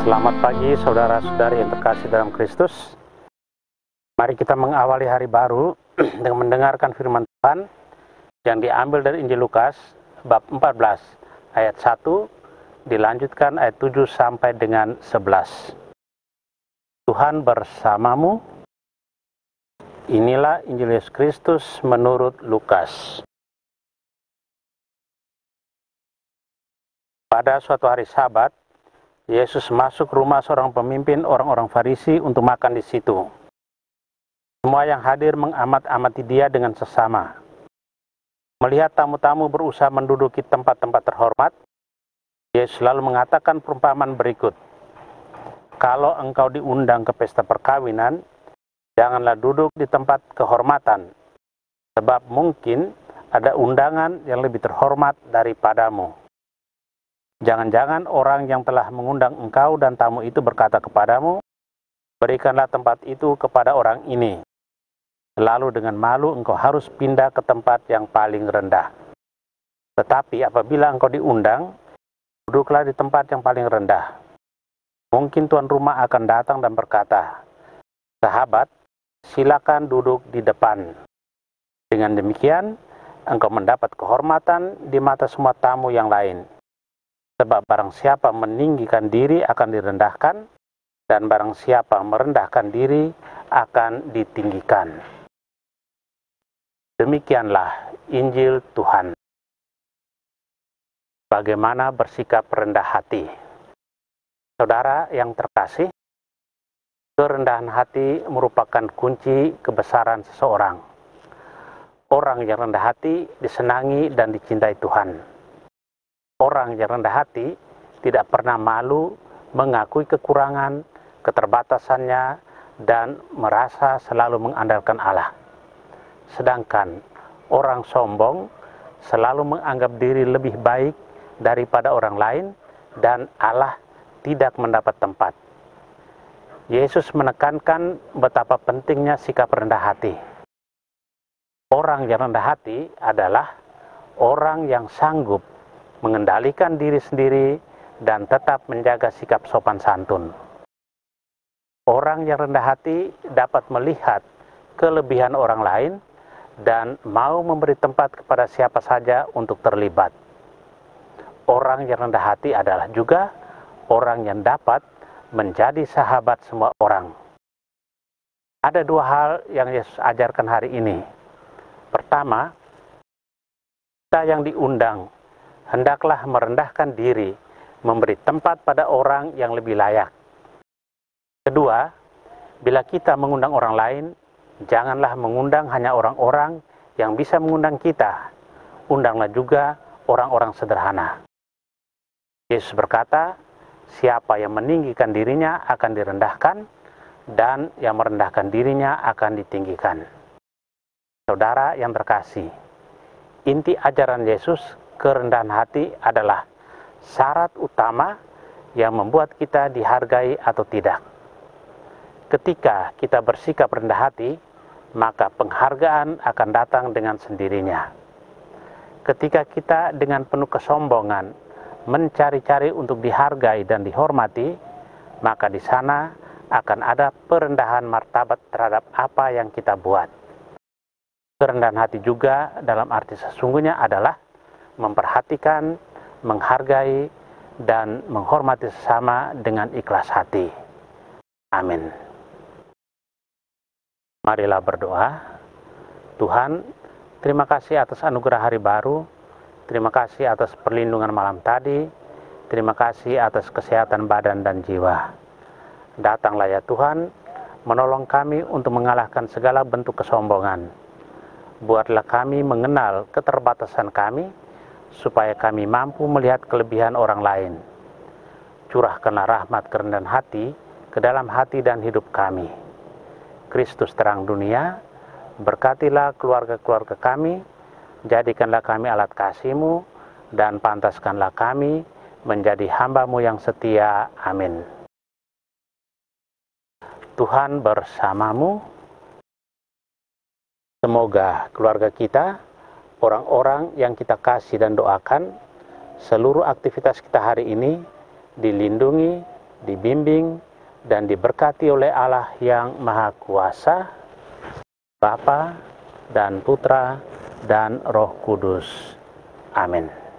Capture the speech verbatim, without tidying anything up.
Selamat pagi saudara-saudari yang terkasih dalam Kristus. Mari kita mengawali hari baru dengan mendengarkan firman Tuhan yang diambil dari Injil Lukas bab empat belas ayat satu dilanjutkan ayat tujuh sampai dengan sebelas. Tuhan bersamamu. Inilah Injil Yesus Kristus menurut Lukas. Pada suatu hari Sabat, Yesus masuk rumah seorang pemimpin orang-orang Farisi untuk makan di situ. Semua yang hadir mengamat-amati dia dengan sesama. Melihat tamu-tamu berusaha menduduki tempat-tempat terhormat, Yesus lalu mengatakan perumpamaan berikut. Kalau engkau diundang ke pesta perkawinan, janganlah duduk di tempat kehormatan, sebab mungkin ada undangan yang lebih terhormat daripadamu. Jangan-jangan orang yang telah mengundang engkau dan tamu itu berkata kepadamu, berikanlah tempat itu kepada orang ini. Lalu dengan malu engkau harus pindah ke tempat yang paling rendah. Tetapi apabila engkau diundang, duduklah di tempat yang paling rendah. Mungkin tuan rumah akan datang dan berkata, sahabat, silakan duduk di depan. Dengan demikian, engkau mendapat kehormatan di mata semua tamu yang lain. Sebab barang siapa meninggikan diri akan direndahkan, dan barang siapa merendahkan diri akan ditinggikan. Demikianlah Injil Tuhan. Bagaimana bersikap rendah hati? Saudara yang terkasih, kerendahan hati merupakan kunci kebesaran seseorang. Orang yang rendah hati disenangi dan dicintai Tuhan. Orang yang rendah hati tidak pernah malu mengakui kekurangan, keterbatasannya, dan merasa selalu mengandalkan Allah. Sedangkan orang sombong selalu menganggap diri lebih baik daripada orang lain dan Allah tidak mendapat tempat. Yesus menekankan betapa pentingnya sikap rendah hati. Orang yang rendah hati adalah orang yang sanggup mengendalikan diri sendiri dan tetap menjaga sikap sopan santun. Orang yang rendah hati dapat melihat kelebihan orang lain dan mau memberi tempat kepada siapa saja untuk terlibat. Orang yang rendah hati adalah juga orang yang dapat menjadi sahabat semua orang. Ada dua hal yang Yesus ajarkan hari ini. Pertama, kita yang diundang hendaklah merendahkan diri, memberi tempat pada orang yang lebih layak. Kedua, bila kita mengundang orang lain, janganlah mengundang hanya orang-orang yang bisa mengundang kita. Undanglah juga orang-orang sederhana. Yesus berkata, siapa yang meninggikan dirinya akan direndahkan, dan yang merendahkan dirinya akan ditinggikan. Saudara yang terkasih, inti ajaran Yesus, kerendahan hati adalah syarat utama yang membuat kita dihargai atau tidak. Ketika kita bersikap rendah hati, maka penghargaan akan datang dengan sendirinya. Ketika kita dengan penuh kesombongan mencari-cari untuk dihargai dan dihormati, maka di sana akan ada perendahan martabat terhadap apa yang kita buat. Kerendahan hati juga dalam arti sesungguhnya adalah memperhatikan, menghargai, dan menghormati sesama dengan ikhlas hati. Amin. Marilah berdoa. Tuhan, terima kasih atas anugerah hari baru, terima kasih atas perlindungan malam tadi, terima kasih atas kesehatan badan dan jiwa. Datanglah ya Tuhan, menolong kami untuk mengalahkan segala bentuk kesombongan. Buatlah kami mengenal keterbatasan kami, supaya kami mampu melihat kelebihan orang lain. Curahkanlah rahmat kerendahan hati ke dalam hati dan hidup kami. Kristus terang dunia, berkatilah keluarga-keluarga kami, jadikanlah kami alat kasih-Mu, dan pantaskanlah kami menjadi hamba-Mu yang setia. Amin. Tuhan bersamamu. Semoga keluarga kita, orang-orang yang kita kasih dan doakan, seluruh aktivitas kita hari ini dilindungi, dibimbing, dan diberkati oleh Allah yang Maha Kuasa, Bapa dan Putra dan Roh Kudus. Amin.